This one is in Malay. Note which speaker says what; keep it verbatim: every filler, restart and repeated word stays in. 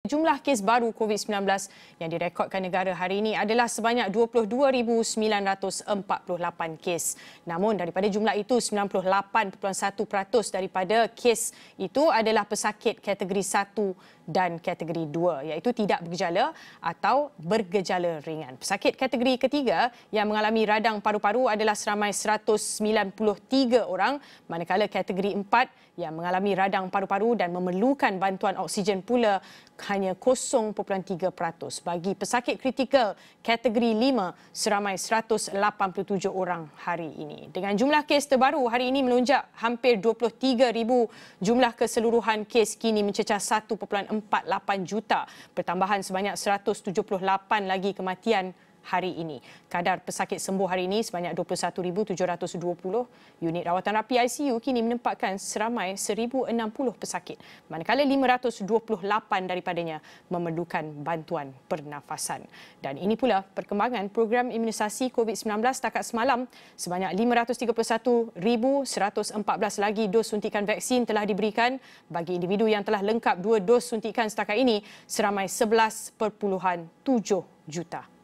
Speaker 1: Jumlah kes baru COVID sembilan belas yang direkodkan negara hari ini adalah sebanyak dua puluh dua ribu sembilan ratus empat puluh lapan kes. Namun daripada jumlah itu, sembilan puluh lapan perpuluhan satu peratus daripada kes itu adalah pesakit kategori satu dan kategori dua, iaitu tidak bergejala atau bergejala ringan. Pesakit kategori ketiga yang mengalami radang paru-paru adalah seramai seratus sembilan puluh tiga orang, manakala kategori empat yang mengalami radang paru-paru dan memerlukan bantuan oksigen pula hanya kosong perpuluhan tiga peratus. Bagi pesakit kritikal kategori lima, seramai seratus lapan puluh tujuh orang hari ini. Dengan jumlah kes terbaru hari ini melonjak hampir dua puluh tiga ribu, jumlah keseluruhan kes kini mencecah satu perpuluhan empat lapan juta. Pertambahan sebanyak seratus tujuh puluh lapan lagi kematian hari ini. Kadar pesakit sembuh hari ini sebanyak dua puluh satu ribu tujuh ratus dua puluh. Unit rawatan rapi I C U kini menempatkan seramai seribu enam puluh pesakit, manakala lima ratus dua puluh lapan daripadanya memerlukan bantuan pernafasan. Dan ini pula perkembangan program imunisasi COVID sembilan belas setakat semalam. Sebanyak lima ratus tiga puluh satu ribu seratus empat belas lagi dos suntikan vaksin telah diberikan. Bagi individu yang telah lengkap dua dos suntikan setakat ini, seramai sebelas perpuluhan tujuh juta.